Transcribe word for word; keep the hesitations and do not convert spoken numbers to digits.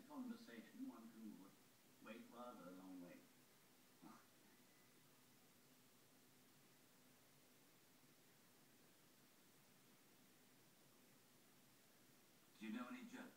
conversation, one can wait rather a long way. Do you know any jokes?